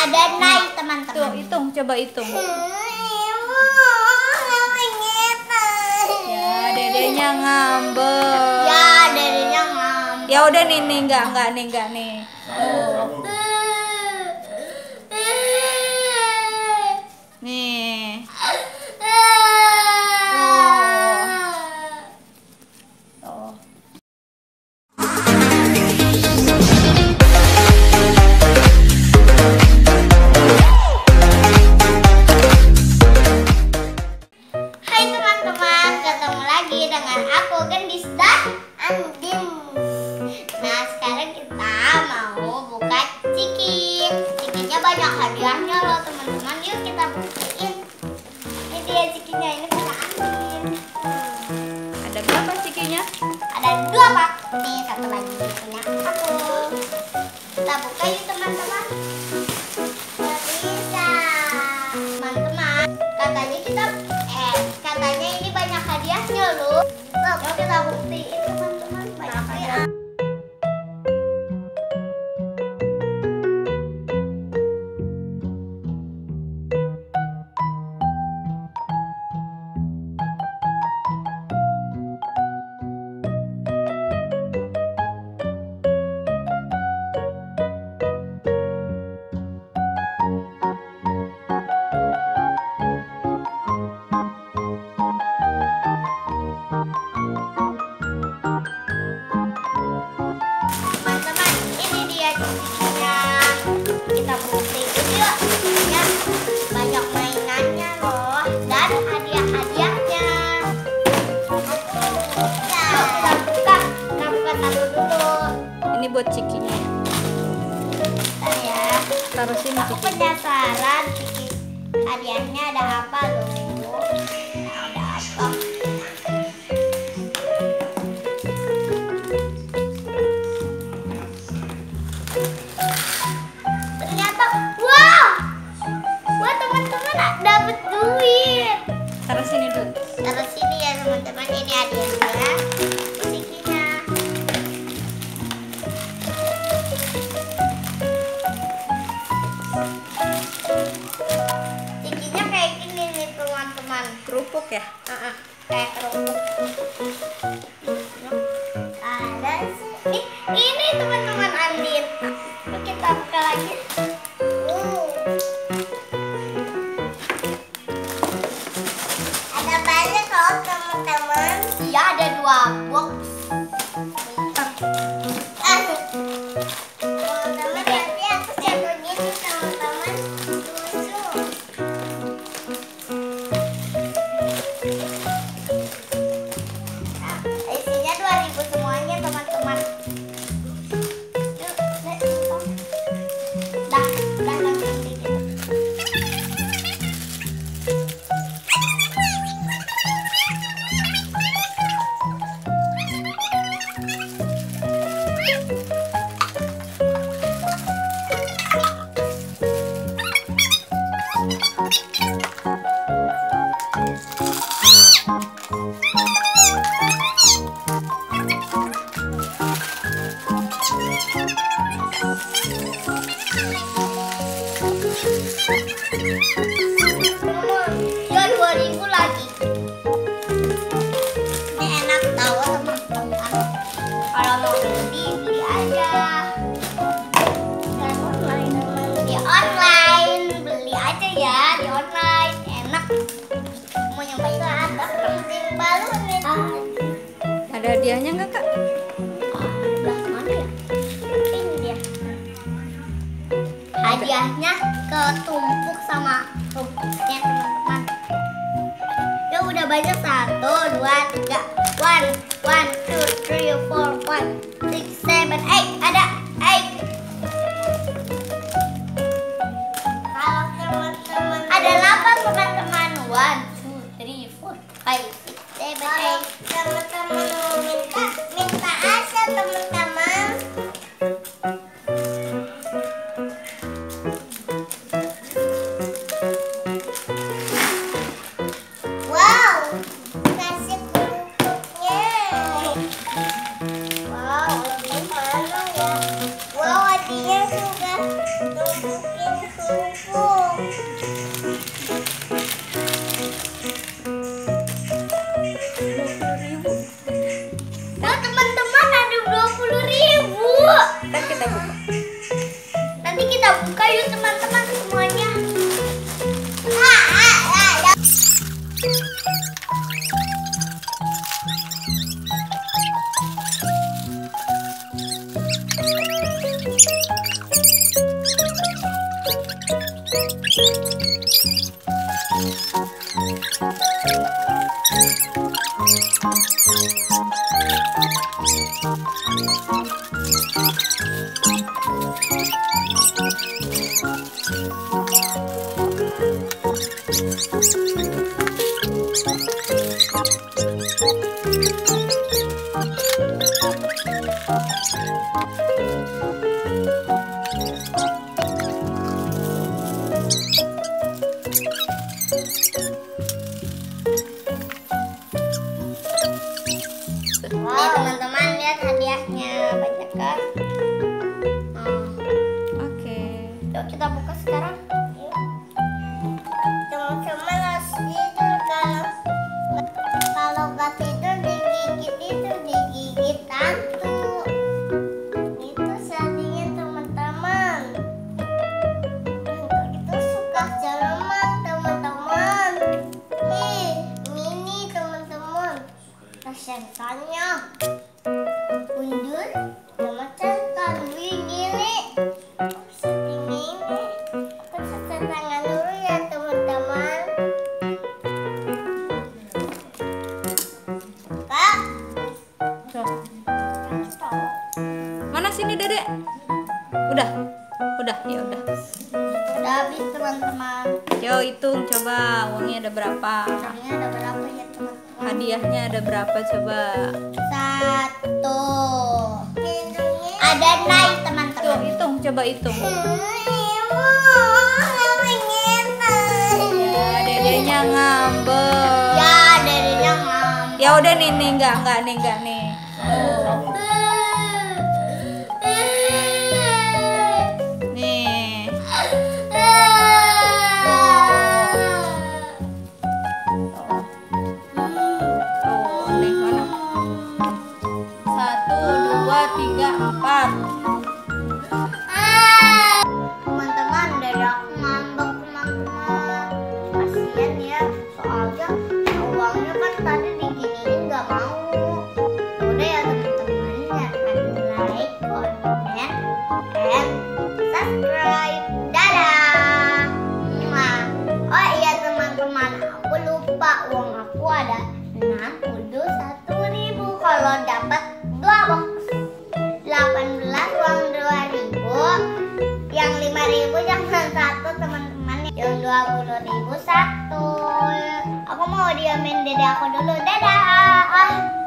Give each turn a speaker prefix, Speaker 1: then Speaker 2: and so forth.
Speaker 1: Ada naik teman-teman.
Speaker 2: Tuh, hitung, coba hitung. Ya, dedenya ngambek.
Speaker 1: Ya, dedenya ngambek.
Speaker 2: Ya udah nih, enggak nih. Oh. Nih. Oh.
Speaker 1: Hai teman-teman, ketemu lagi dengan aku Gendis dan Andin. Nah, sekarang kita mau buka ciki. Cikinya banyak hadiahnya loh teman-teman. Yuk kita buktiin. Ini dia cikinya, ini punya Andin.
Speaker 2: Ada berapa cikinya?
Speaker 1: Ada 2 pak. Nih satu lagi punya aku. Kita buka yuk teman-teman. Nggak bisa. Teman-teman, katanya ini banyak hadiahnya loh. Yuk kita buktiin teman-teman, banyaknya. Teman-teman, ini dia cikinya. Kita buktiin yuk. Ya, banyak mainannya loh dan hadiah-hadiahnya. Yuk kita buka satu dulu.
Speaker 2: Ini buat cikinya.
Speaker 1: Bentar ya.
Speaker 2: Taruh sini
Speaker 1: Aku
Speaker 2: ciki.
Speaker 1: penasaran ciki hadiahnya ada apa loh. Ada apa? Ternyata wow teman-teman dapat duit.
Speaker 2: Taruh sini dulu.
Speaker 1: Taruh sini ya teman-teman, ini hadiahnya. Cikinya. Cikinya kayak gini nih teman-teman.
Speaker 2: Kerupuk ya?
Speaker 1: Kayak kerupuk. Ada sih. Ini teman-teman Andin. Kita buka lagi. Ada banyak loh teman-teman. Iya, ada 2 box. Teman-teman, nanti aku jatuh gini teman-teman. Lucu. Nah, isinya 2.000 semuanya teman-teman. Yuk, dah nanti gitu. Ya 2.000 lagi. Ini enak tahu teman-teman. Kalau mau beli aja. Dan online di online beli aja ya di online enak. Mau nyobain ada penting baru nih.
Speaker 2: Ada hadiahnya nggak kak?
Speaker 1: Ada mana ya? Ini dia. Hadiahnya ketumpuk sama rumputnya teman-teman. Ya udah banyak 1, 2, 3. 1, 2, 3, 4, 5, 6, 7, 8. Ada 8. Kalau teman-teman ada 8 teman-teman. 1, 2, 3, 4, 5, 6, 7, 8. Teman-teman mau minta aja teman-teman. Wow, kasih kerupuknya. Wow, lebih mana ya? Wow, hatinya sudah tumpukin Wah, teman-teman ada 20.000.
Speaker 2: Ntar kita buka.
Speaker 1: Nanti kita buka yuk teman-teman semuanya. Nih teman-teman, lihat hadiahnya banyak kan?
Speaker 2: Oke.
Speaker 1: Yuk kita buka sekarang. Yuk. Teman-teman harus tidur kalau nggak tidur digigit hantu. Itu sedihnya teman-teman. Hantu itu suka cereman teman-teman. Nih, ini teman-teman. Rasanya mundur sama centang gini. Seperti ini. Aku cuci tangan dulu ya teman-teman. Kak,
Speaker 2: Tuh. Mana sini Dedek? Udah. Ya udah.
Speaker 1: udah habis teman-teman.
Speaker 2: Yo hitung coba uangnya ada berapa?
Speaker 1: Uangnya ada berapa ya teman-teman?
Speaker 2: Hadiahnya ada berapa coba?
Speaker 1: 1. Ada naik
Speaker 2: Tuh
Speaker 1: teman-teman.
Speaker 2: hitung, coba hitung. Ya, dedenya ngambek.
Speaker 1: Ya, dedenya ngambek.
Speaker 2: Ya udah nih enggak nih. Nih. Tuh, nih mana? 1, 2, 3, 4.
Speaker 1: Teman-teman, dari aku ngambek teman-teman. Kasian ya, soalnya uangnya kan tadi diginiin nggak mau. Udah ya teman-teman, jangan like, comment, and subscribe. Dadah. Mwah. Oh iya teman-teman, aku lupa uang aku ada 61.000. Kalau dapat 2 box 18 uang 2.000, yang 5.000 jangan 1 teman-teman, yang 20.000 1. Aku mau diamin dede aku dulu. Dadah.